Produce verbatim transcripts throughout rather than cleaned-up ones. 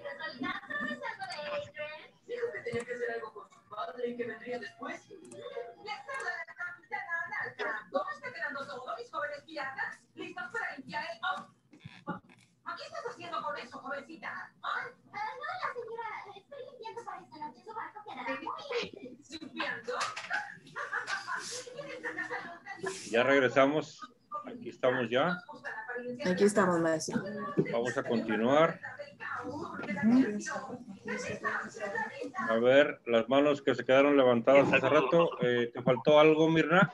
Ya regresamos. Aquí estamos ya. Aquí estamos, maestro. Vamos a continuar. A ver, las manos que se quedaron levantadas hace rato. Eh, ¿Te faltó algo, Mirna?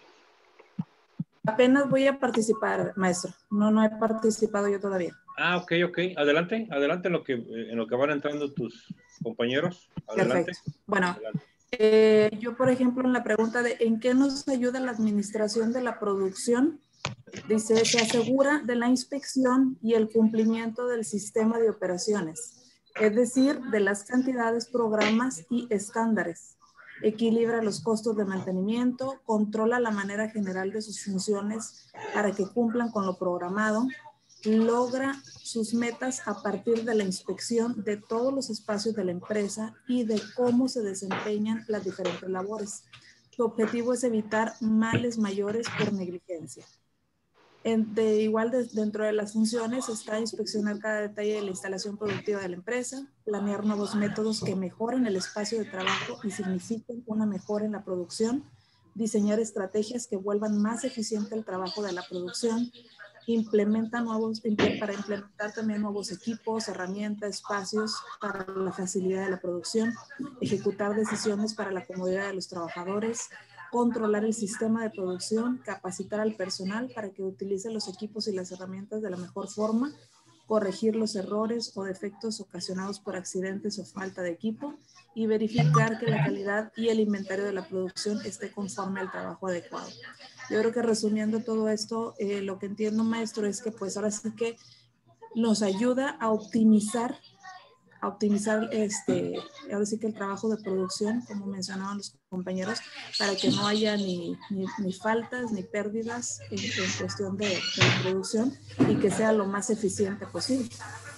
Apenas voy a participar, maestro. No, no he participado yo todavía. Ah, ok, ok. Adelante, adelante en lo que, en lo que van entrando tus compañeros. Adelante. Perfecto. Bueno, adelante. Eh, yo, por ejemplo, en la pregunta de ¿en qué nos ayuda la administración de la producción? Dice, se asegura de la inspección y el cumplimiento del sistema de operaciones, es decir, de las cantidades, programas y estándares. Equilibra los costos de mantenimiento, controla la manera general de sus funciones para que cumplan con lo programado, logra sus metas a partir de la inspección de todos los espacios de la empresa y de cómo se desempeñan las diferentes labores. Su objetivo es evitar males mayores por negligencia. En, de igual de, dentro de las funciones está inspeccionar cada detalle de la instalación productiva de la empresa, planear nuevos métodos que mejoren el espacio de trabajo y signifiquen una mejora en la producción, diseñar estrategias que vuelvan más eficiente el trabajo de la producción, implementa nuevos, para implementar también nuevos equipos, herramientas, espacios para la facilidad de la producción, ejecutar decisiones para la comodidad de los trabajadores, controlar el sistema de producción, capacitar al personal para que utilice los equipos y las herramientas de la mejor forma, corregir los errores o defectos ocasionados por accidentes o falta de equipo y verificar que la calidad y el inventario de la producción esté conforme al trabajo adecuado. Yo creo que resumiendo todo esto, eh, lo que entiendo, maestro, es que pues ahora sí que nos ayuda a optimizar, a optimizar este, ahora sí que el trabajo de producción, como mencionaban los compañeros, para que no haya ni, ni, ni faltas ni pérdidas en, en cuestión de, de la producción y que sea lo más eficiente posible.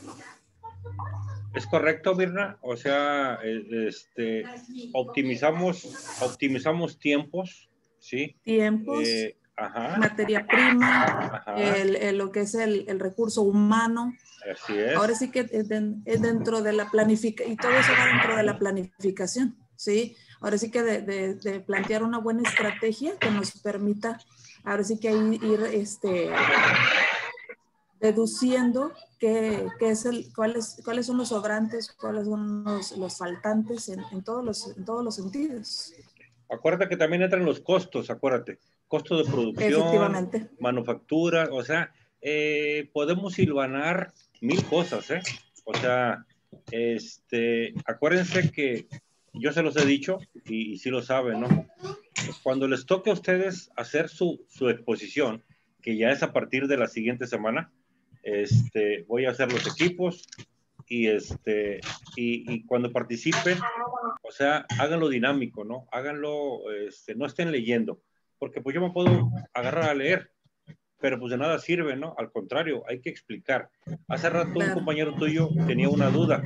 ¿Es correcto, Mirna? O sea, este, optimizamos, optimizamos tiempos, ¿sí? Tiempos, Eh, ajá, materia prima, ajá, el, el, lo que es el, el recurso humano. así es. Ahora sí que es dentro de la planificación, y todo eso va dentro de la planificación, ¿sí? Ahora sí que de, de, de plantear una buena estrategia que nos permita, ahora sí que ir, ir este, deduciendo qué, qué es el, cuáles, cuáles son los sobrantes, cuáles son los, los faltantes en, en, todos los, en todos los sentidos. Acuérdate que también entran los costos, acuérdate. Costo de producción, manufactura, o sea, eh, podemos silvanar mil cosas, ¿eh? O sea, este, acuérdense que yo se los he dicho, y, y sí lo saben, ¿no? Cuando les toque a ustedes hacer su, su exposición, que ya es a partir de la siguiente semana, este, voy a hacer los equipos, y, este, y, y cuando participen, o sea, háganlo dinámico, ¿no? Háganlo, este, no estén leyendo, porque pues yo me puedo agarrar a leer, pero pues de nada sirve, ¿no? Al contrario, hay que explicar. Hace rato un compañero tuyo tenía una duda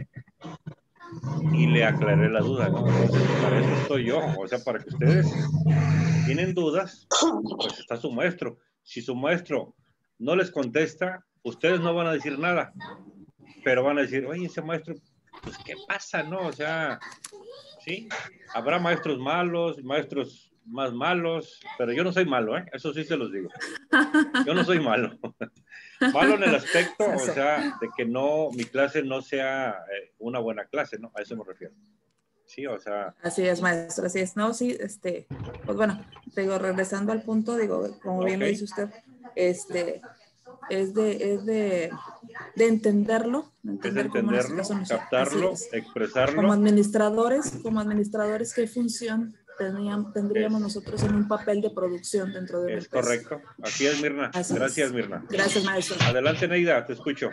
y le aclaré la duda, ¿no? Entonces, para eso estoy yo, o sea, para que ustedes tienen dudas, pues está su maestro. Si su maestro no les contesta, ustedes no van a decir nada, pero van a decir, oye, ese maestro, pues, ¿qué pasa, no? O sea, ¿sí? Habrá maestros malos, maestros más malos, pero yo no soy malo, ¿eh? Eso sí se los digo. Yo no soy malo. Malo en el aspecto, o sea, de que no, mi clase no sea eh, una buena clase, ¿no? A eso me refiero. Sí, o sea. Así es, maestro, así es. No, sí, este, pues bueno, digo, regresando al punto, digo, como bien okay. lo dice usted, este, es de, es de, de entenderlo, de entender es entenderlo, cómo caso, captarlo, es. expresarlo. Como administradores, como administradores, ¿qué función teníamos, tendríamos es. nosotros en un papel de producción dentro de una Es empresa? correcto. Así es, Mirna. Así Gracias, es. Mirna. Gracias, maestro. Adelante, Neida, te escucho.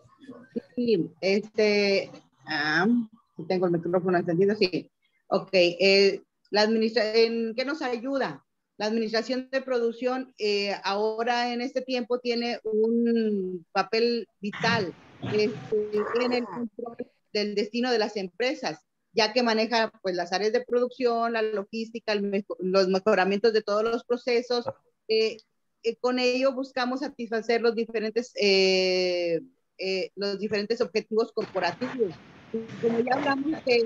Sí, este, ah, tengo el micrófono encendido, sí. Ok, eh, la administra ¿en qué nos ayuda? La administración de producción eh, ahora en este tiempo tiene un papel vital este, en el control del destino de las empresas, ya que maneja pues las áreas de producción, la logística, el mejor, los mejoramientos de todos los procesos. Eh, eh, con ello buscamos satisfacer los diferentes, eh, eh, los diferentes objetivos corporativos. Como ya hablamos que,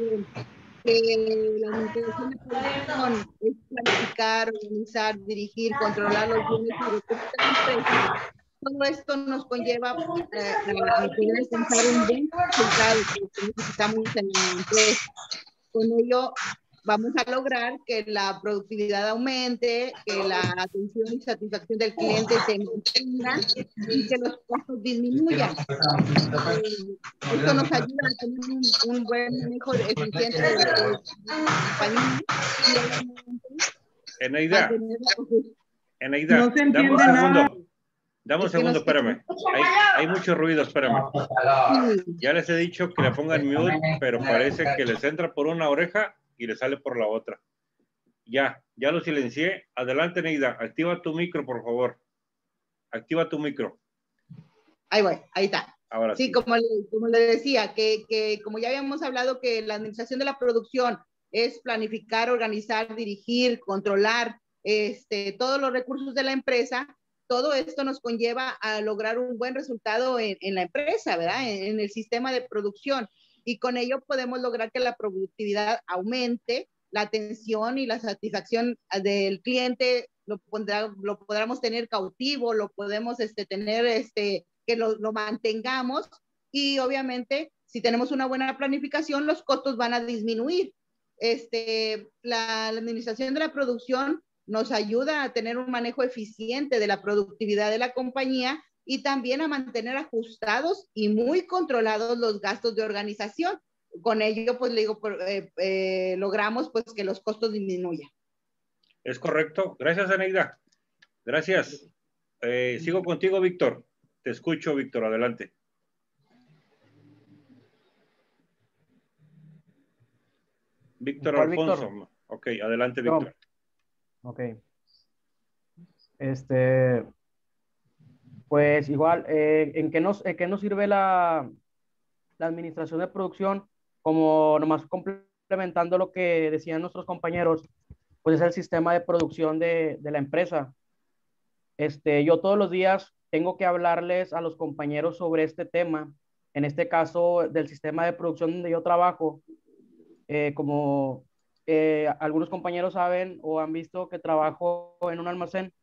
que la administración de producción es planificar, organizar, dirigir, controlar los bienes y recursos de la empresa, todo esto nos conlleva eh, a poder alcanzar un buen resultado que necesitamos en la empresa. Con ello vamos a lograr que la productividad aumente, que la atención y satisfacción del cliente se mantenga y que los costos disminuyan. Eh, esto nos ayuda a tener un, un buen manejo eficiente de la compañía y obviamente Eneida, a tener, Eneida, no se dame un entiende segundo. nada. Dame un Es que no segundo, se- espérame. Hay, hay mucho ruido, espérame. Ya les he dicho que le pongan mute, pero parece que les entra por una oreja y les sale por la otra. Ya, ya lo silencié. Adelante, Neida. Activa tu micro, por favor. Activa tu micro. Ahí voy, ahí está. Ahora sí, sí. Como, le, como le decía, que, que como ya habíamos hablado que la administración de la producción es planificar, organizar, dirigir, controlar este, todos los recursos de la empresa, todo esto nos conlleva a lograr un buen resultado en, en la empresa, ¿verdad? En, en el sistema de producción. Y con ello podemos lograr que la productividad aumente, la atención y la satisfacción del cliente lo, pondrá, lo podamos tener cautivo, lo podemos este, tener, este, que lo, lo mantengamos y obviamente si tenemos una buena planificación los costos van a disminuir. Este, la, la administración de la producción nos ayuda a tener un manejo eficiente de la productividad de la compañía y también a mantener ajustados y muy controlados los gastos de organización. Con ello, pues le digo, eh, eh, logramos pues que los costos disminuyan. Es correcto. Gracias, Eneida. Gracias. Eh, sigo contigo, Víctor. Te escucho, Víctor. Adelante. Víctor Alfonso. Víctor? Ok, adelante, Víctor. No. Ok. Este, pues igual, eh, ¿en, qué nos, ¿en qué nos sirve la, la administración de producción? Como nomás complementando lo que decían nuestros compañeros, pues es el sistema de producción de, de la empresa. Este, yo todos los días tengo que hablarles a los compañeros sobre este tema, en este caso del sistema de producción donde yo trabajo. Eh, como eh, algunos compañeros saben o han visto que trabajo en un almacén,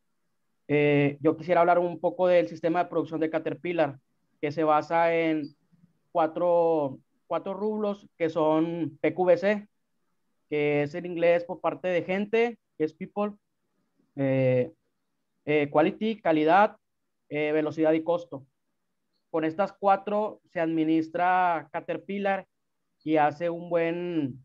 eh, yo quisiera hablar un poco del sistema de producción de Caterpillar, que se basa en cuatro, cuatro rublos que son P Q V C, que es en inglés por parte de gente, que es people, eh, eh, quality, calidad, eh, velocidad y costo. Con estas cuatro se administra Caterpillar y hace un buen,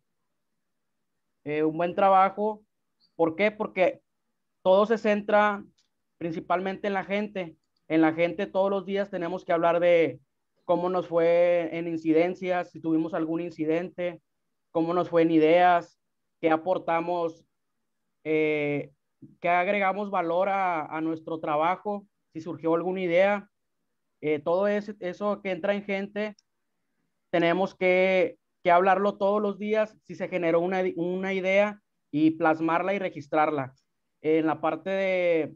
eh, un buen trabajo. ¿Por qué? Porque todo se centra principalmente en la gente. En la gente todos los días tenemos que hablar de cómo nos fue en incidencias, si tuvimos algún incidente, cómo nos fue en ideas, qué aportamos, eh, qué agregamos valor a, a nuestro trabajo, si surgió alguna idea. Eh, todo eso, eso que entra en gente, tenemos que, que hablarlo todos los días, si se generó una, una idea y plasmarla y registrarla. En la parte de,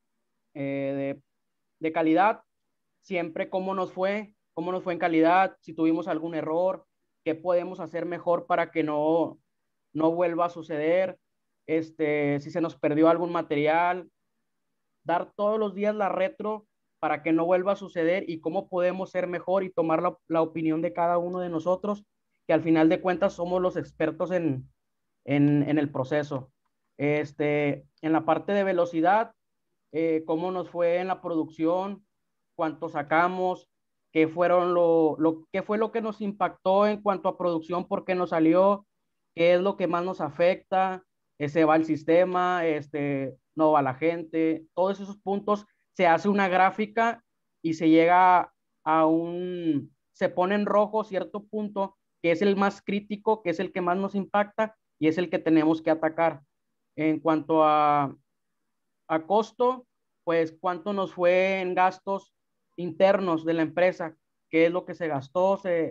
eh, de, de calidad, siempre cómo nos fue, cómo nos fue en calidad, si tuvimos algún error, qué podemos hacer mejor para que no, no vuelva a suceder, este, si se nos perdió algún material, dar todos los días la retro para que no vuelva a suceder y cómo podemos ser mejor y tomar la, la opinión de cada uno de nosotros, que al final de cuentas somos los expertos en, en, en el proceso. Este, en la parte de velocidad, eh, cómo nos fue en la producción, cuánto sacamos, qué, fueron lo, lo, qué fue lo que nos impactó en cuanto a producción, por qué nos salió, qué es lo que más nos afecta, eh, se va el sistema, este, no va la gente, todos esos puntos, se hace una gráfica y se llega a un, se pone en rojo cierto punto, que es el más crítico, que es el que más nos impacta y es el que tenemos que atacar. En cuanto a, a costo, pues cuánto nos fue en gastos internos de la empresa, qué es lo que se gastó, se,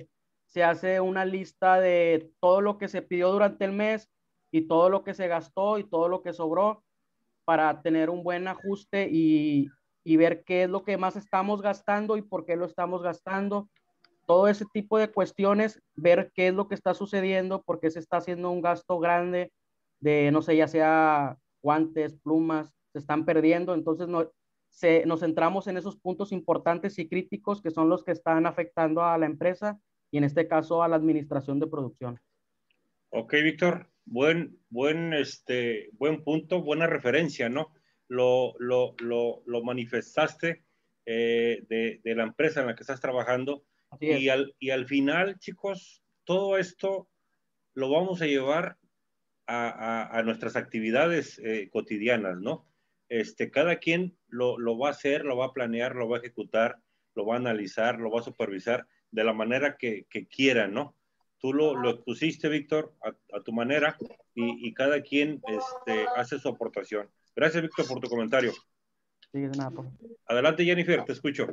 se hace una lista de todo lo que se pidió durante el mes y todo lo que se gastó y todo lo que sobró para tener un buen ajuste y, y ver qué es lo que más estamos gastando y por qué lo estamos gastando. Todo ese tipo de cuestiones, ver qué es lo que está sucediendo, por qué se está haciendo un gasto grande de, no sé, ya sea guantes, plumas, se están perdiendo. Entonces no, se, nos centramos en esos puntos importantes y críticos que son los que están afectando a la empresa y en este caso a la administración de producción. Ok, Víctor, buen, buen, este, buen punto, buena referencia, ¿no? Lo, lo, lo, lo manifestaste eh, de, de la empresa en la que estás trabajando. Así es. Y al, y al final, chicos, todo esto lo vamos a llevar a, a, a nuestras actividades eh, cotidianas, ¿no? Este, cada quien lo, lo va a hacer, lo va a planear, lo va a ejecutar, lo va a analizar, lo va a supervisar de la manera que, que quiera, ¿no? Tú lo, lo expusiste, Víctor, a, a, tu manera y, y cada quien este, hace su aportación. Gracias, Víctor, por tu comentario. Sí, de nada, por... Adelante, Jennifer, te escucho.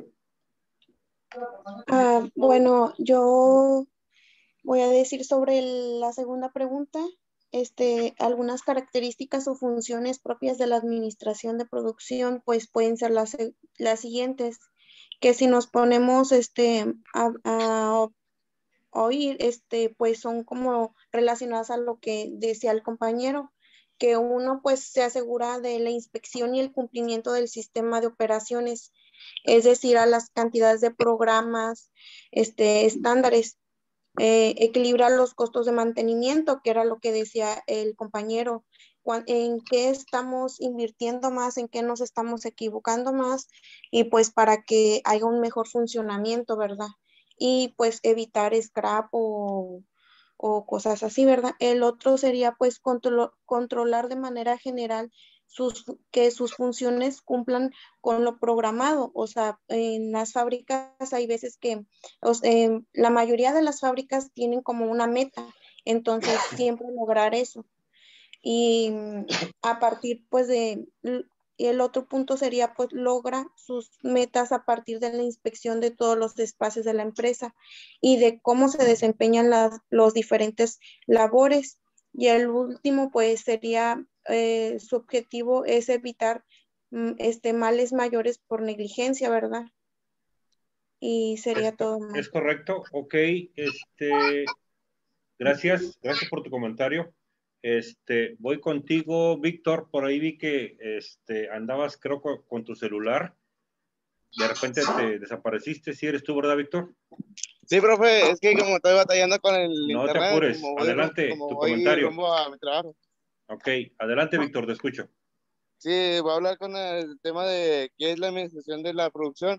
Uh, bueno, yo voy a decir sobre el, la segunda pregunta, este, algunas características o funciones propias de la administración de producción, pues pueden ser las, las siguientes, que si nos ponemos este, a, a oír, este, pues son como relacionadas a lo que decía el compañero, que uno pues se asegura de la inspección y el cumplimiento del sistema de operaciones, es decir, a las cantidades de programas, este, estándares, eh, equilibrar los costos de mantenimiento, que era lo que decía el compañero, en qué estamos invirtiendo más, en qué nos estamos equivocando más, y pues para que haya un mejor funcionamiento, ¿verdad? Y pues evitar scrap o, o cosas así, ¿verdad? El otro sería pues control, controlar de manera general sus, que sus funciones cumplan con lo programado. O sea, en las fábricas hay veces que o sea, eh, la mayoría de las fábricas tienen como una meta, entonces siempre lograr eso. Y a partir pues de, y el otro punto sería pues logra sus metas a partir de la inspección de todos los espacios de la empresa y de cómo se desempeñan las los diferentes labores. Y el último pues sería, eh, su objetivo es evitar este, males mayores por negligencia, ¿verdad? Y sería es, todo. Es correcto, ok, este, gracias, gracias por tu comentario. Este, voy contigo, Víctor, por ahí vi que este, andabas, creo, con, con tu celular. De repente te desapareciste. ¿Sí eres tú, verdad, Víctor? Sí, profe, es que como estoy batallando con el no internet, te apures, como voy, adelante, como tu voy comentario. rumbo a mi trabajo. Ok, adelante, Víctor, te escucho. Sí, voy a hablar con el tema de qué es la administración de la producción.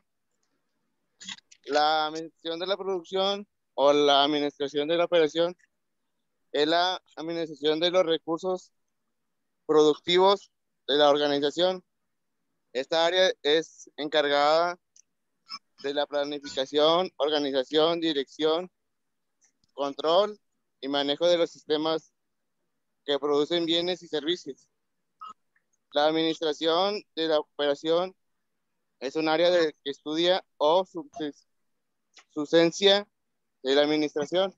La administración de la producción o la administración de la operación es la administración de los recursos productivos de la organización. Esta área es encargada de la planificación, organización, dirección, control y manejo de los sistemas que producen bienes y servicios. La administración de la operación es un área de, que estudia o su, su esencia de la administración.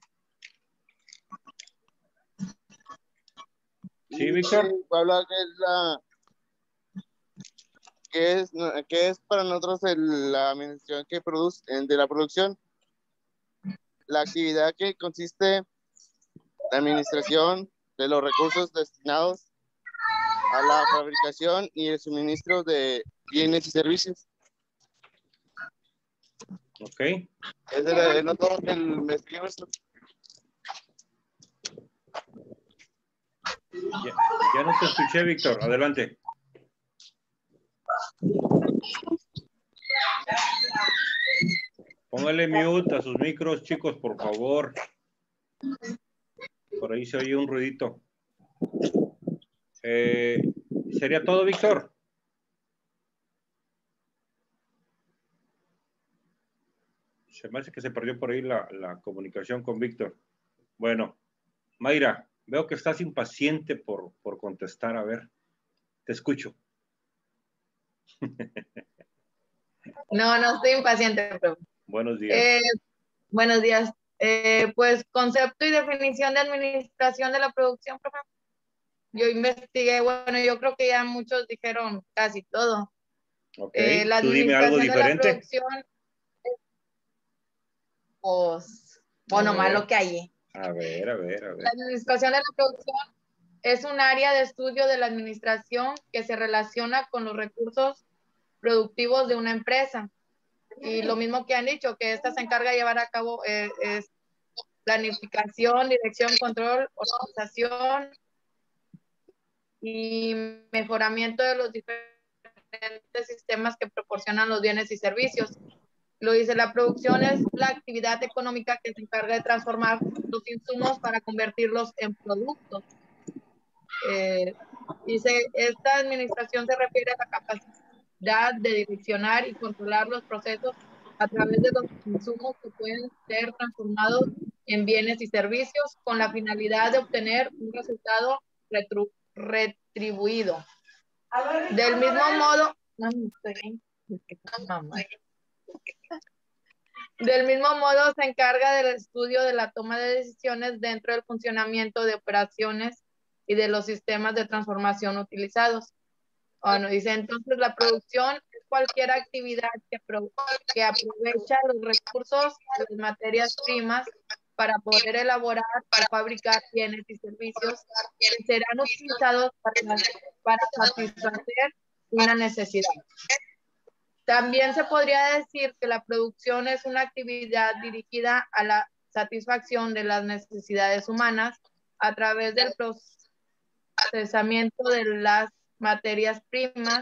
Sí, Víctor. Voy a hablar que es la que es, que es para nosotros el, la administración que produce de la producción. La actividad que consiste en la administración de los recursos destinados a la fabricación y el suministro de bienes y servicios. Ok. Es de no todo el investigador nuestro. Ya, ya no te escuché, Víctor. Adelante. Póngale mute a sus micros, chicos, por favor. Por ahí se oye un ruidito. Eh, ¿Sería todo, Víctor? Se me hace que se perdió por ahí la, la comunicación con Víctor. Bueno, Mayra, veo que estás impaciente por, por contestar. A ver, te escucho. No, no estoy impaciente, pero... Buenos días. Eh, buenos días. Eh, pues concepto y definición de administración de la producción, profe. Yo investigué, bueno, yo creo que ya muchos dijeron casi todo. Ok, Eh, la tú dime algo administración de la diferente. producción, pues, bueno, más lo que hay. A ver, a ver, a ver. La administración de la producción es un área de estudio de la administración que se relaciona con los recursos productivos de una empresa. Y lo mismo que han dicho, que esta se encarga de llevar a cabo eh, es planificación, dirección, control, organización y mejoramiento de los diferentes sistemas que proporcionan los bienes y servicios. Lo dice, la producción es la actividad económica que se encarga de transformar los insumos para convertirlos en productos. Eh, dice, esta administración se refiere a la capacidad de direccionar y controlar los procesos a través de los insumos que pueden ser transformados en bienes y servicios con la finalidad de obtener un resultado retru, retribuido. Del mismo modo, no, mamá. Del mismo modo se encarga del estudio de la toma de decisiones dentro del funcionamiento de operaciones y de los sistemas de transformación utilizados. Bueno, dice entonces la producción es cualquier actividad que, pro, que aprovecha los recursos y las materias primas para poder elaborar o fabricar bienes y servicios que serán utilizados para, para satisfacer una necesidad. También se podría decir que la producción es una actividad dirigida a la satisfacción de las necesidades humanas a través del procesamiento de las materias primas,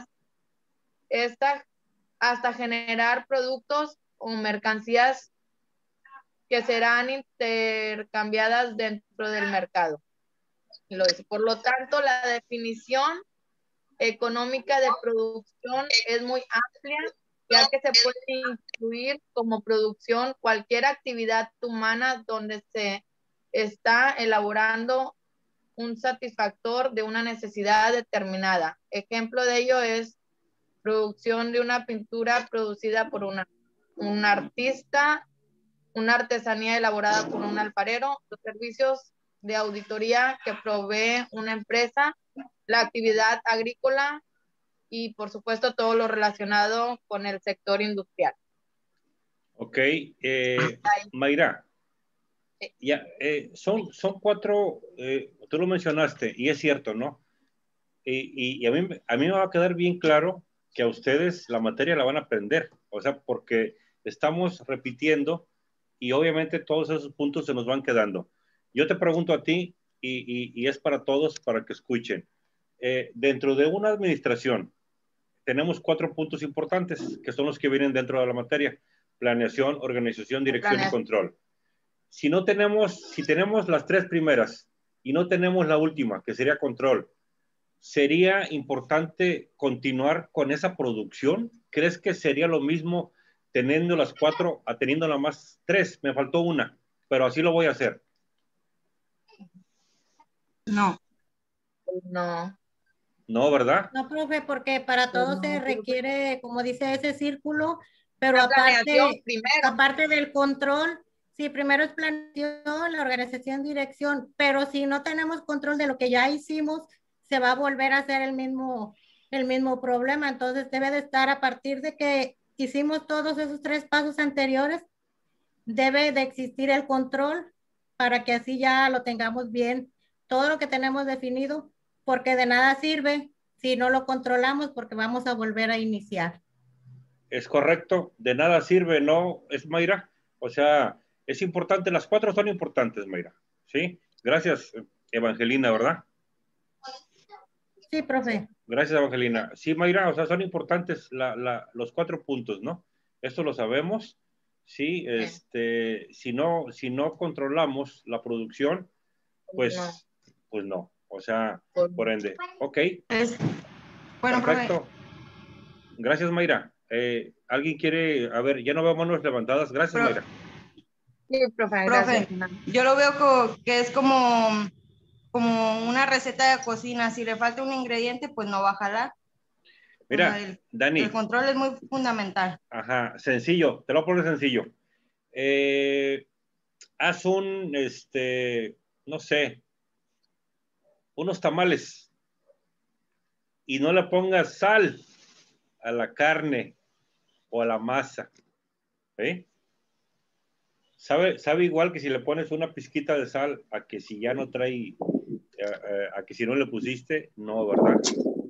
esta, hasta generar productos o mercancías que serán intercambiadas dentro del mercado. Por lo tanto, la definición económica de producción es muy amplia, ya que se puede incluir como producción cualquier actividad humana donde se está elaborando un satisfactor de una necesidad determinada. Ejemplo de ello es producción de una pintura producida por una, un artista, una artesanía elaborada por un alfarero, los servicios de auditoría que provee una empresa, la actividad agrícola y, por supuesto, todo lo relacionado con el sector industrial. Ok, eh, Mayra, ya, eh, son, son cuatro, eh, tú lo mencionaste, y es cierto, ¿no? Y, y, y a, mí, a mí me va a quedar bien claro que a ustedes la materia la van a aprender, o sea, porque estamos repitiendo y obviamente todos esos puntos se nos van quedando. Yo te pregunto a ti, y, y, y es para todos, para que escuchen. Eh, dentro de una administración, tenemos cuatro puntos importantes, que son los que vienen dentro de la materia: planeación, organización, dirección y control. Si no tenemos, si tenemos las tres primeras y no tenemos la última, que sería control, ¿sería importante continuar con esa producción? ¿Crees que sería lo mismo teniendo las cuatro a teniendo las más tres? Me faltó una, pero así lo voy a hacer. No. No. No, ¿verdad? No, profe, porque para todo no, se requiere, como dice, ese círculo, pero la aparte, primero. aparte del control, sí, primero es planeación, la organización, dirección, pero si no tenemos control de lo que ya hicimos, se va a volver a hacer el mismo, el mismo problema. Entonces debe de estar a partir de que hicimos todos esos tres pasos anteriores, debe de existir el control para que así ya lo tengamos bien, todo lo que tenemos definido, porque de nada sirve si no lo controlamos, porque vamos a volver a iniciar. Es correcto, de nada sirve, ¿no? Es Mayra, o sea, es importante, las cuatro son importantes, Mayra, ¿sí? Gracias, Evangelina, ¿verdad? Sí, profe. Gracias, Evangelina. Sí, Mayra, o sea, son importantes la, la, los cuatro puntos, ¿no? Esto lo sabemos, sí, este, si no, si no controlamos la producción, pues no, pues no, o sea, por ende, ok. Es, bueno, perfecto. Profe. Gracias, Mayra. Eh, ¿Alguien quiere, a ver, ya no veo manos levantadas? Gracias, Pro, Mayra. Sí, profe, profe, yo lo veo como, que es como, como una receta de cocina. Si le falta un ingrediente, pues no va a jalar. Mira, o sea, el, Dani. El control es muy fundamental. Ajá, sencillo, te lo pongo sencillo. Eh, haz un, este, no sé, unos tamales y no le pongas sal a la carne o a la masa. ¿Eh? Sabe, sabe igual que si le pones una pizquita de sal a que si ya no trae, a, a, a que si no le pusiste, no, ¿verdad? Tú,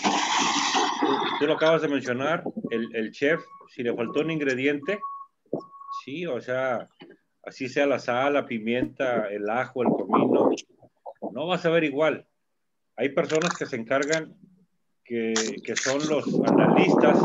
tú lo acabas de mencionar, el, el chef, si le faltó un ingrediente, sí, o sea, así sea la sal, la pimienta, el ajo, el comino, no vas a ver igual. Hay personas que se encargan, que, que son los analistas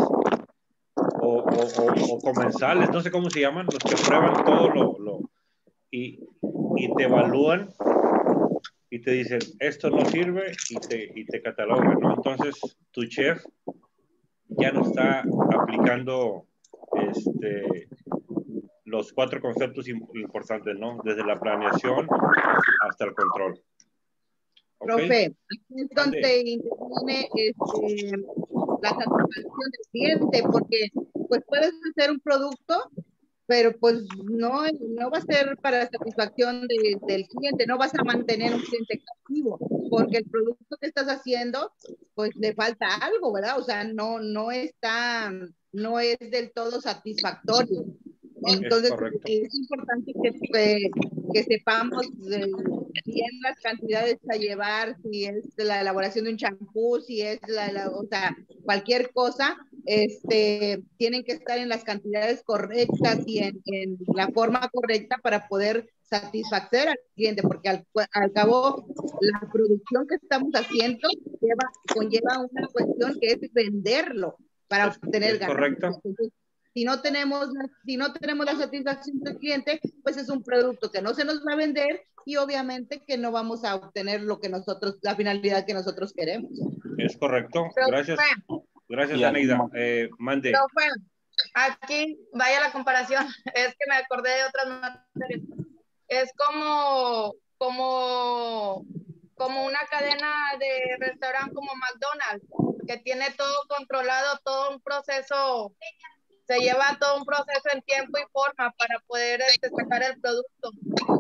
o, o, o comensales, no sé cómo se llaman, los que prueban todo lo, lo y, y te evalúan y te dicen, esto no sirve y te, y te catalogan, ¿no? Entonces, tu chef ya no está aplicando este, los cuatro conceptos importantes, ¿no? Desde la planeación hasta el control. ¿Okay? Profe, aquí es donde interviene este, la satisfacción del cliente, porque pues puedes hacer un producto, pero pues no, no va a ser para satisfacción de, del cliente, no vas a mantener un cliente cautivo, porque el producto que estás haciendo, pues le falta algo, ¿verdad? O sea, no, no está, no es del todo satisfactorio. Entonces, es, es importante que, que, que sepamos de, bien las cantidades a llevar, si es la elaboración de un champú, si es la, la, o sea, cualquier cosa, este, tienen que estar en las cantidades correctas y en, en la forma correcta para poder satisfacer al cliente, porque al, al cabo la producción que estamos haciendo lleva, conlleva una cuestión que es venderlo para es, obtener es ganancias. Correcto. Entonces, si no tenemos, si no tenemos la satisfacción del cliente, pues es un producto que no se nos va a vender y obviamente que no vamos a obtener lo que nosotros, la finalidad que nosotros queremos. Es correcto. Gracias. Gracias, Aneida. Eh, mande. No, bueno, aquí vaya la comparación. Es que me acordé de otras materias. Es como, como, como una cadena de restaurante como McDonald's, que tiene todo controlado, todo un proceso. Se lleva todo un proceso en tiempo y forma para poder este, sacar el producto.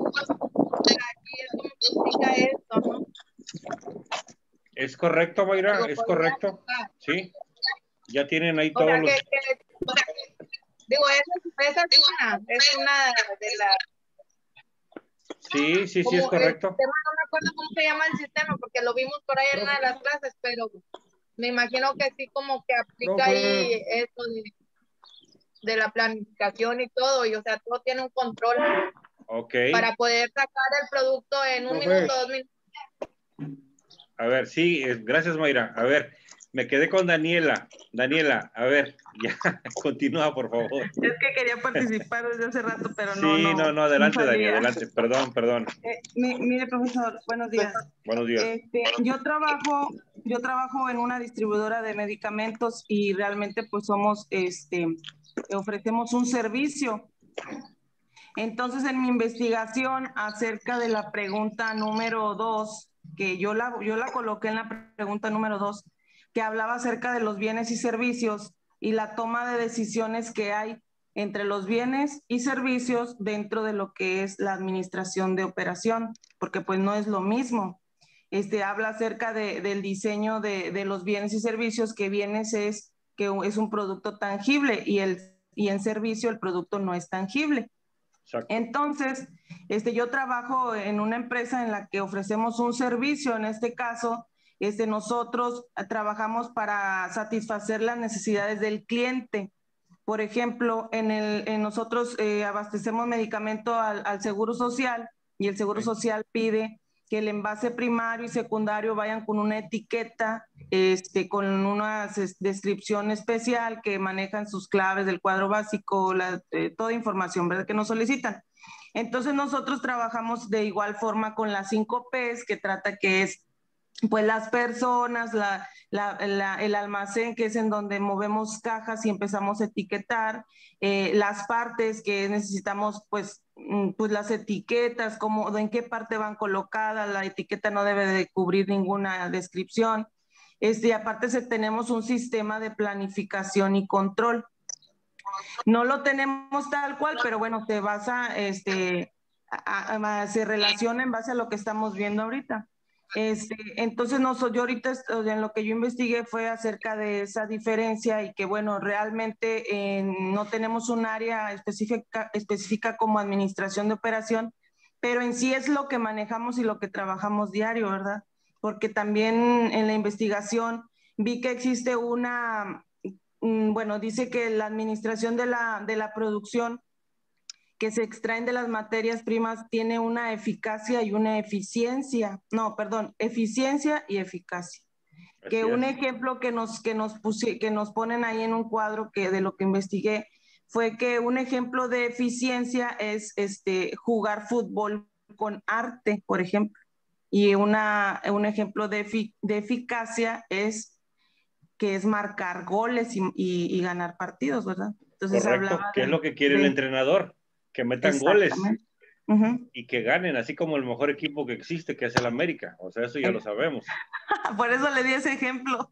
Aquí es como que explica esto, ¿no? Es correcto, Mayra, es correcto. Sí, ya tienen ahí o todos sea, los... que, que, o sea, digo, esa, esa es una, es una de las... Sí, sí, sí, es correcto. Sistema, no me acuerdo cómo se llama el sistema, porque lo vimos por ahí en una de las clases, pero me imagino que sí como que aplica ahí esto de... de la planificación y todo, y o sea, todo tiene un control okay. para poder sacar el producto en un Profe. minuto, dos minutos. A ver, sí, gracias, Mayra. A ver, me quedé con Daniela. Daniela, a ver, ya, continúa, por favor. Es que quería participar desde hace rato, pero sí, no, no. Sí, no, no, adelante, no Daniela, adelante. Perdón, perdón. Eh, mi, mire, profesor, buenos días. Buenos días. Este, yo trabajo, yo trabajo en una distribuidora de medicamentos y realmente pues somos, este, ofrecemos un servicio. Entonces, en mi investigación acerca de la pregunta número dos, que yo la, yo la coloqué en la pregunta número dos, que hablaba acerca de los bienes y servicios y la toma de decisiones que hay entre los bienes y servicios dentro de lo que es la administración de operación, porque pues no es lo mismo. Este, habla acerca de, del diseño de, de los bienes y servicios, que bienes es que es un producto tangible y, el, y en servicio el producto no es tangible. Exacto. Entonces, este, yo trabajo en una empresa en la que ofrecemos un servicio. En este caso, este, nosotros trabajamos para satisfacer las necesidades del cliente. Por ejemplo, en, el, en nosotros eh, abastecemos medicamento al, al Seguro Social y el Seguro Social pide que el envase primario y secundario vayan con una etiqueta, este, con una descripción especial que manejan sus claves del cuadro básico, la, eh, toda información, ¿verdad?, que nos solicitan. Entonces nosotros trabajamos de igual forma con las cinco P's, que trata que es pues las personas, la, la, la, el almacén, que es en donde movemos cajas y empezamos a etiquetar, eh, las partes que necesitamos, pues, pues las etiquetas, cómo, en qué parte van colocadas, la etiqueta no debe de cubrir ninguna descripción. Este, aparte se, tenemos un sistema de planificación y control. No lo tenemos tal cual, pero bueno, se basa este, a, a, se relaciona en base a lo que estamos viendo ahorita. Este, entonces, no, yo ahorita en lo que yo investigué fue acerca de esa diferencia y que, bueno, realmente eh, no tenemos un área específica, específica como administración de operación, pero en sí es lo que manejamos y lo que trabajamos diario, ¿verdad? Porque también en la investigación vi que existe una, bueno, dice que la administración de la, de la producción que se extraen de las materias primas tiene una eficacia y una eficiencia, no, perdón, eficiencia y eficacia. Así que es. Un ejemplo que nos, que, nos pusi, que nos ponen ahí en un cuadro que de lo que investigué fue que un ejemplo de eficiencia es este, jugar fútbol con arte, por ejemplo, y una, un ejemplo de, efic de eficacia es que es marcar goles y, y, y ganar partidos, ¿verdad? Entonces, correcto, ¿qué de, es lo que quiere de, el entrenador? Que metan goles uh-huh. y que ganen, así como el mejor equipo que existe, que es el América. O sea, eso ya lo sabemos. Por eso le di ese ejemplo.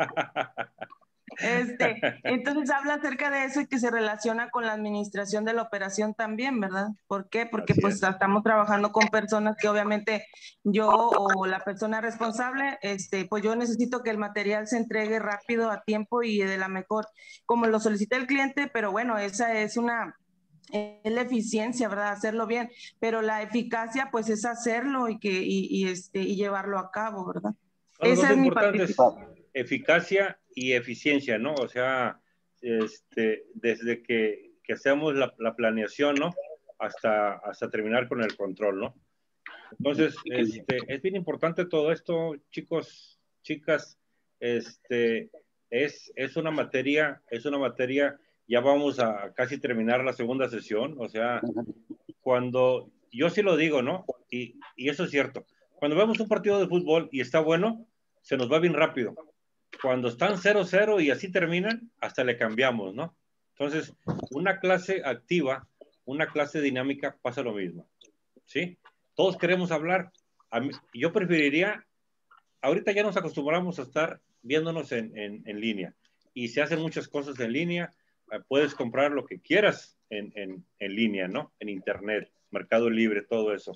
este, entonces habla acerca de eso y que se relaciona con la administración de la operación también, ¿verdad? ¿Por qué? Porque así pues es. Estamos trabajando con personas que obviamente yo o la persona responsable, este, pues yo necesito que el material se entregue rápido, a tiempo y de la mejor, como lo solicita el cliente, pero bueno, esa es una... es la eficiencia, ¿verdad? Hacerlo bien, pero la eficacia pues es hacerlo y, que, y, y, este, y llevarlo a cabo, ¿verdad? Son los dos importantes, eficacia y eficiencia, ¿no? O sea, este, desde que, que hacemos la, la planeación, ¿no? Hasta, hasta terminar con el control, ¿no? Entonces, este, es bien importante todo esto, chicos, chicas, este, es, es una materia, es una materia... Ya vamos a casi terminar la segunda sesión, o sea, cuando, yo sí lo digo, ¿no? Y, y eso es cierto. Cuando vemos un partido de fútbol y está bueno, se nos va bien rápido. Cuando están cero cero y así terminan, hasta le cambiamos, ¿no? Entonces, una clase activa, una clase dinámica pasa lo mismo, ¿sí? Todos queremos hablar. A mí, yo preferiría, ahorita ya nos acostumbramos a estar viéndonos en, en, en línea y se hacen muchas cosas en línea. Puedes comprar lo que quieras en, en, en línea, ¿no? En internet, Mercado Libre, todo eso.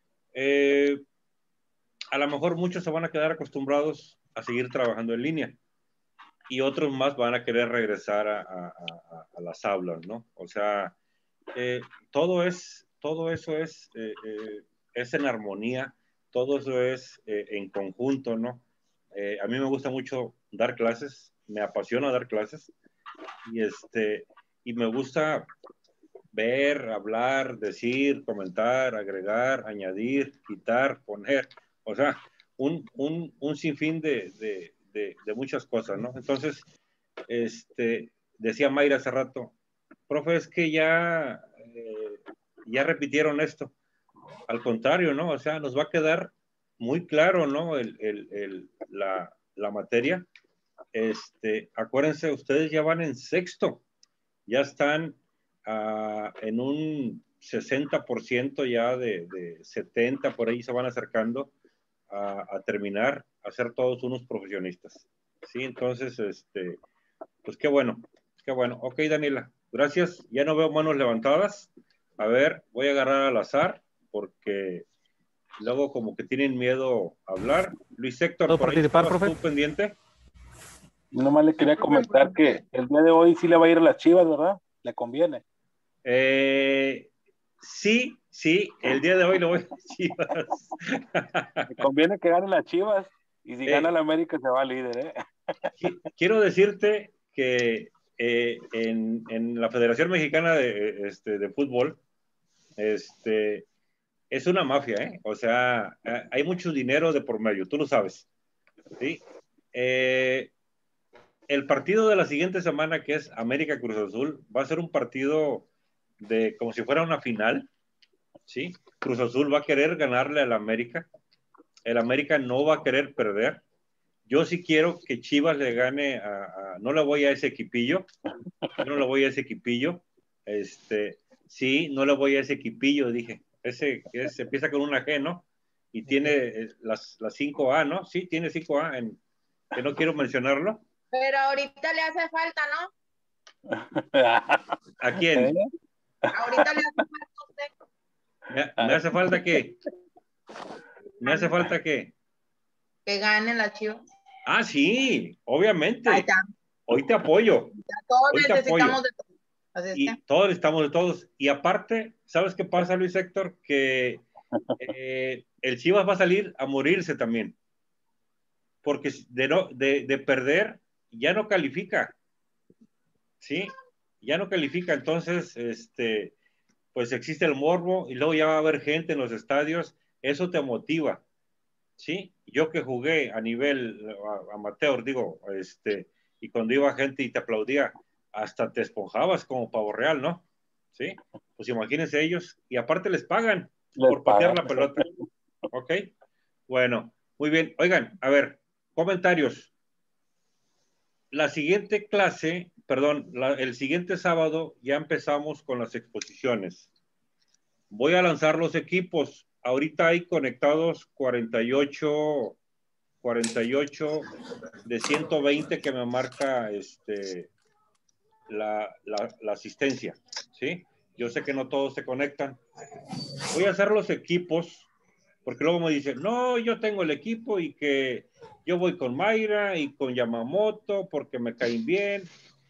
Eh, a lo mejor muchos se van a quedar acostumbrados a seguir trabajando en línea y otros más van a querer regresar a, a, a, a las aulas, ¿no? O sea, eh, todo, es, todo eso es, eh, eh, es en armonía, todo eso es eh, en conjunto, ¿no? Eh, a mí me gusta mucho dar clases, me apasiona dar clases. Y, este, y me gusta ver, hablar, decir, comentar, agregar, añadir, quitar, poner, o sea, un, un, un sinfín de, de, de, de muchas cosas, ¿no? Entonces, este, decía Mayra hace rato, profe, es que ya, eh, ya repitieron esto. Al contrario, ¿no? O sea, nos va a quedar muy claro, ¿no? El, el, el, la, la materia. Este, acuérdense, ustedes ya van en sexto, ya están uh, en un sesenta por ciento ya de, de setenta, por ahí se van acercando a, a terminar, a ser todos unos profesionistas, ¿sí? Entonces, este, pues qué bueno, qué bueno. Ok, Daniela, gracias, ya no veo manos levantadas, a ver, voy a agarrar al azar, porque luego como que tienen miedo a hablar. Luis Héctor, ¿puedo participar, profe? ¿Tú pendiente? Nomás le quería comentar que el día de hoy sí le va a ir a las Chivas, ¿verdad? Le conviene. Eh, sí, sí, el día de hoy le voy a las Chivas. Le conviene que gane las Chivas y si eh, gana la América se va líder, ¿eh? Quiero decirte que eh, en, en la Federación Mexicana de, este, de Fútbol este, es una mafia, ¿eh? O sea, hay mucho dinero de por medio, tú lo sabes, ¿sí? Eh, el partido de la siguiente semana, que es América Cruz Azul, va a ser un partido de como si fuera una final, ¿sí? Cruz Azul va a querer ganarle al América, el América no va a querer perder. Yo sí quiero que Chivas le gane a, a no le voy a ese equipillo, yo no le voy a ese equipillo, este, sí, no le voy a ese equipillo, dije, ese, ese empieza con una G, ¿no? Y tiene las, las cinco A, ¿no? Sí, tiene cinco A, en, que no quiero mencionarlo. Pero ahorita le hace falta, ¿no? ¿A quién? Ahorita le hace falta a usted. Me, me hace falta que... ¿Me hace falta qué? Que ganen la Chivas. Ah, sí, obviamente. Ahí está. Hoy te apoyo. Ya todos Hoy te necesitamos apoyo. de todos. Así es Y que... todos necesitamos de todos. Y aparte, ¿sabes qué pasa, Luis Héctor? Que eh, el Chivas va a salir a morirse también. Porque de, no, de, de perder ya no califica. ¿Sí? Ya no califica. Entonces, este, pues existe el morbo y luego ya va a haber gente en los estadios. Eso te motiva. ¿Sí? Yo que jugué a nivel amateur, digo, este, y cuando iba gente y te aplaudía, hasta te esponjabas como pavo real, ¿no? ¿Sí? Pues imagínense ellos, y aparte les pagan les por patear pagan. La pelota. ¿Ok? Bueno, muy bien. Oigan, a ver, comentarios. La siguiente clase, perdón, la, el siguiente sábado ya empezamos con las exposiciones. Voy a lanzar los equipos. Ahorita hay conectados cuarenta y ocho, cuarenta y ocho de ciento veinte que me marca este, la, la, la asistencia, ¿sí? Yo sé que no todos se conectan. Voy a hacer los equipos, porque luego me dicen, no, yo tengo el equipo y que yo voy con Mayra y con Yamamoto porque me caen bien.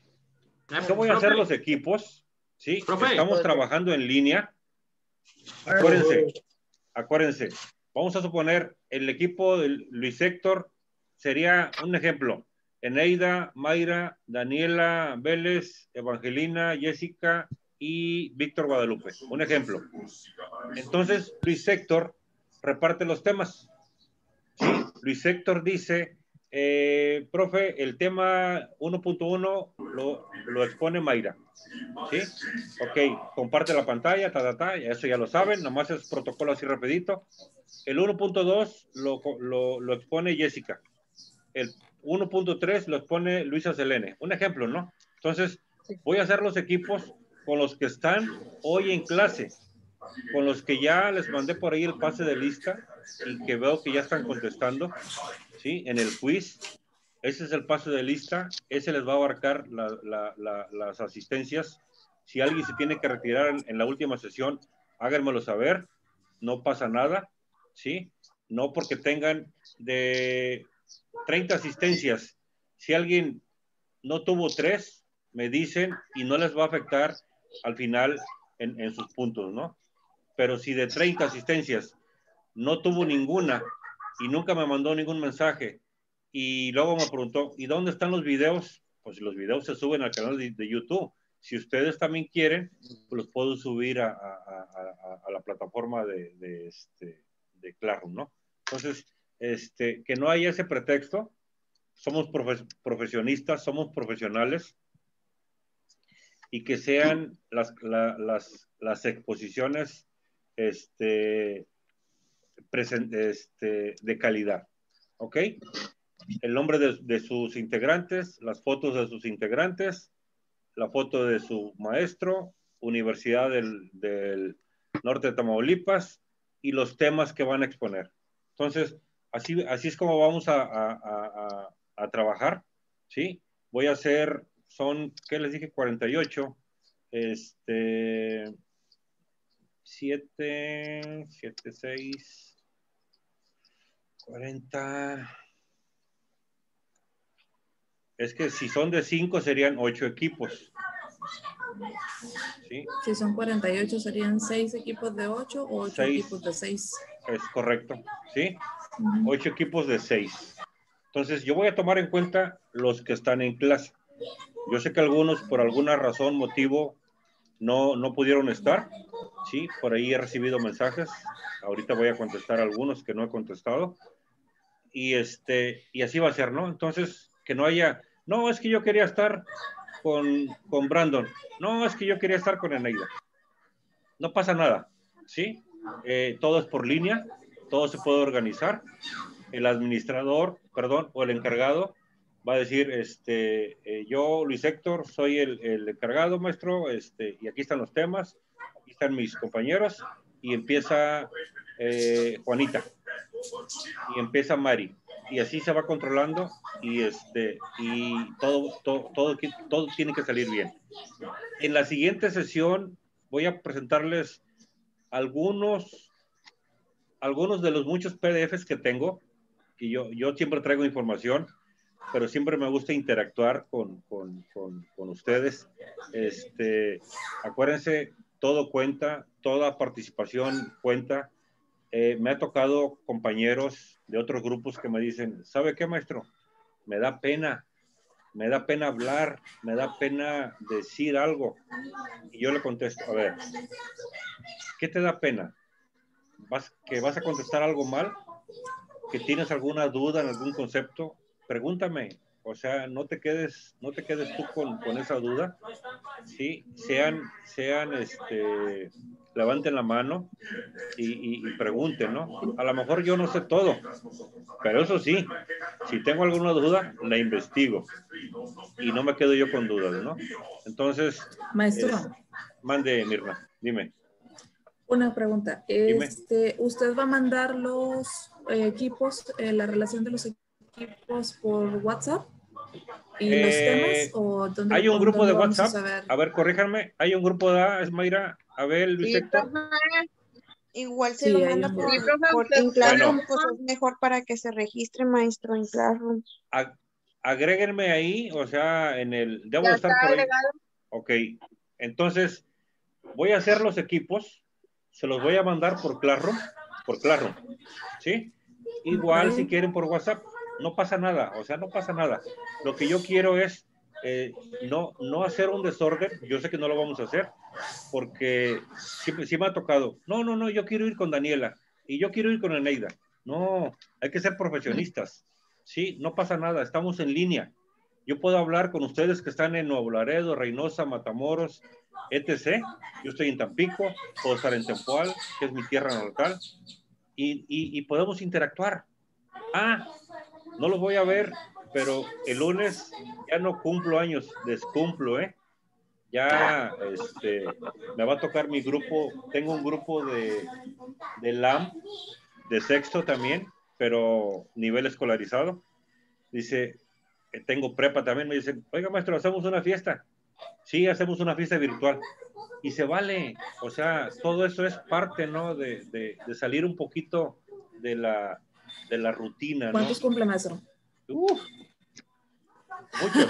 Yo voy a hacer los equipos, ¿sí? Profe. Estamos trabajando en línea. Acuérdense. Acuérdense, vamos a suponer el equipo de Luis Héctor sería un ejemplo. Eneida, Mayra, Daniela, Vélez, Evangelina, Jessica y Víctor Guadalupe. Un ejemplo. Entonces, Luis Héctor reparte los temas. ¿Sí? Luis Héctor dice, eh, profe, el tema uno punto uno lo, lo expone Mayra. ¿Sí? Ok, comparte la pantalla, ta, ta, ta, eso ya lo saben, nomás es protocolo así rapidito. El uno punto dos lo, lo, lo expone Jessica. El uno punto tres lo expone Luisa Selene. Un ejemplo, ¿no? Entonces, voy a hacer los equipos con los que están hoy en clase, con los que ya les mandé por ahí el pase de lista y que veo que ya están contestando, ¿sí? En el quiz. Ese es el pase de lista, ese les va a abarcar la, la, la, las asistencias. Si alguien se tiene que retirar en, en la última sesión, háganmelo saber, no pasa nada, ¿sí? No porque tengan de treinta asistencias, si alguien no tuvo tres, me dicen y no les va a afectar al final en, en sus puntos, ¿no? Pero si de treinta asistencias no tuvo ninguna y nunca me mandó ningún mensaje, y luego me preguntó, ¿y dónde están los videos? Pues los videos se suben al canal de, de YouTube. Si ustedes también quieren, pues los puedo subir a, a, a, a la plataforma de, de, este, de Classroom, ¿no? Entonces, este, que no haya ese pretexto. Somos profe profesionistas, somos profesionales, y que sean las, la, las, las exposiciones este, present, este, de calidad. ¿Ok? El nombre de, de sus integrantes, las fotos de sus integrantes, la foto de su maestro, Universidad del, del Norte de Tamaulipas, y los temas que van a exponer. Entonces, así, así es como vamos a, a, a, a trabajar, ¿sí? Voy a hacer, son, ¿qué les dije? cuarenta y ocho, este, siete, siete, seis, cuarenta... Es que si son de cinco serían ocho equipos. ¿Sí? Si son cuarenta y ocho serían seis equipos de ocho o ocho seis, equipos de seis. Es correcto, ¿sí? Uh-huh. ocho equipos de seis. Entonces yo voy a tomar en cuenta los que están en clase. Yo sé que algunos por alguna razón, motivo, no, no pudieron estar. Sí, por ahí he recibido mensajes. Ahorita voy a contestar algunos que no he contestado. Y, este, y así va a ser, ¿no? Entonces, que no haya... No, es que yo quería estar con, con Brandon. No, es que yo quería estar con Eneida. No pasa nada, ¿sí? Eh, todo es por línea, todo se puede organizar. El administrador, perdón, o el encargado va a decir, este, eh, yo, Luis Héctor, soy el, el encargado, maestro, este, y aquí están los temas, aquí están mis compañeros, y empieza eh, Juanita, y empieza Mari. Y así se va controlando y, este, y todo, todo, todo, todo tiene que salir bien. En la siguiente sesión voy a presentarles algunos, algunos de los muchos P D Fs que tengo, y yo, yo siempre traigo información, pero siempre me gusta interactuar con, con, con, con ustedes. Este, acuérdense, todo cuenta, toda participación cuenta. Eh, me ha tocado compañeros de otros grupos que me dicen, ¿sabe qué, maestro? Me da pena, me da pena hablar, me da pena decir algo. Y yo le contesto, a ver, ¿qué te da pena? ¿Vas, ¿Que vas a contestar algo mal? ¿Que tienes alguna duda en algún concepto? Pregúntame. O sea, no te quedes, no te quedes tú con, con esa duda. Sí, sean, sean, este, levanten la mano y, y, y pregunten, ¿no? A lo mejor yo no sé todo, pero eso sí, si tengo alguna duda, la investigo y no me quedo yo con dudas, ¿no? Entonces, maestro, es, mande, Mirna, dime. Una pregunta. Dime. Este, ¿usted va a mandar los eh, equipos, eh, la relación de los equipos por WhatsApp? ¿Y eh, los temas? ¿O dónde, hay un grupo de WhatsApp. A, a ver, corríjanme. Hay un grupo de, es Mayra, Abel, Luis sí, Héctor. Igual se sí, lo manda por, por en Classroom, bueno, pues es mejor para que se registre, maestro, en Classroom. Ag agréguenme ahí, o sea, en el... Debo ya estar por ahí. Agregado. Ok. Entonces, voy a hacer los equipos. Se los voy a mandar por Classroom. Por Classroom. ¿Sí? Igual okay. Si quieren por WhatsApp. No pasa nada. O sea, no pasa nada. Lo que yo quiero es eh, no, no hacer un desorden. Yo sé que no lo vamos a hacer. Porque siempre sí me ha tocado. No, no, no. Yo quiero ir con Daniela. Y yo quiero ir con Eneida. No. Hay que ser profesionistas. Sí, no pasa nada. Estamos en línea. Yo puedo hablar con ustedes que están en Nuevo Laredo, Reynosa, Matamoros, etcétera. Yo estoy en Tampico, puedo estar en Tempoal, que es mi tierra natal, y, y, y podemos interactuar. Ah, no los voy a ver, pero el lunes ya no cumplo años, descumplo, ¿eh? Ya este, me va a tocar mi grupo, tengo un grupo de, de L A M, de sexto también, pero nivel escolarizado. Dice, tengo prepa también, me dicen, oiga maestro, hacemos una fiesta. Sí, hacemos una fiesta virtual. Y se vale, o sea, todo eso es parte, ¿no? De, de, de salir un poquito de la, de la rutina, ¿no? ¿Cuántos cumple, maestro? Uf, muchos.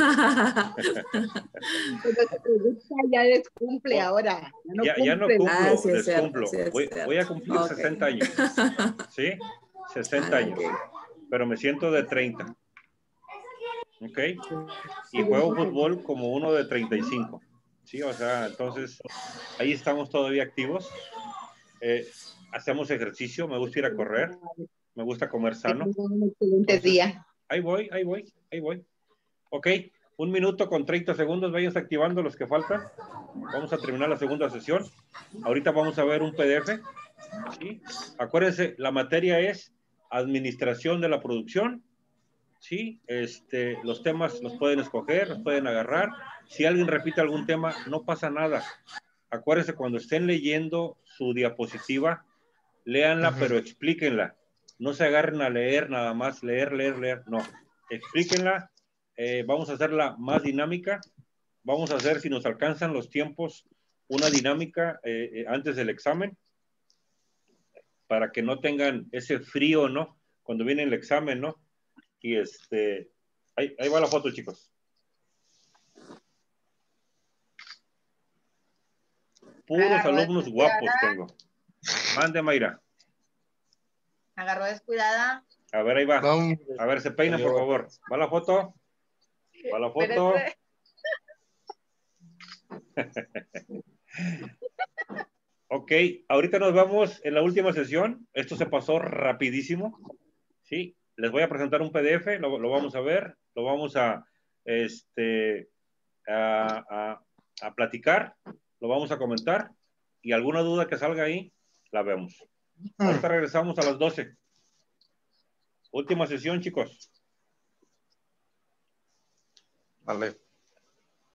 Ya descumple oh, ahora. Ya no, ya, cumple. Ya no cumplo, ah, sí descumplo. Sí voy, voy a cumplir okay. sesenta años. ¿Sí? sesenta ah, años. Okay. Pero me siento de treinta. ¿Ok? Y juego fútbol como uno de treinta y cinco. Sí, o sea, entonces ahí estamos todavía activos. Eh, hacemos ejercicio, me gusta ir a correr, me gusta comer sano. Un excelente entonces, día. Ahí voy, ahí voy, ahí voy. Ok, un minuto con treinta segundos, vayan activando los que faltan. Vamos a terminar la segunda sesión. Ahorita vamos a ver un P D F. ¿Sí? Acuérdense, la materia es administración de la producción. Sí, este, los temas los pueden escoger, los pueden agarrar. Si alguien repite algún tema, no pasa nada. Acuérdense, cuando estén leyendo su diapositiva, léanla, uh-huh. pero explíquenla. No se agarren a leer nada más, leer, leer, leer. No, explíquenla. Eh, vamos a hacerla más dinámica. Vamos a hacer, si nos alcanzan los tiempos, una dinámica eh, eh, antes del examen, para que no tengan ese frío, ¿no? Cuando viene el examen, ¿no? Y este, ahí, ahí va la foto, chicos. Puros Agarró alumnos guapos tengo. Mande, Mayra. Agarró descuidada. A ver, ahí va. A ver, se peina, por favor. ¿Va la foto? ¿Va la foto? Ok, ahorita nos vamos en la última sesión. Esto se pasó rapidísimo. Sí. Les voy a presentar un P D F, lo, lo vamos a ver, lo vamos a, este, a, a, a platicar, lo vamos a comentar y alguna duda que salga ahí, la vemos. Ahorita regresamos a las doce. Última sesión, chicos. Vale.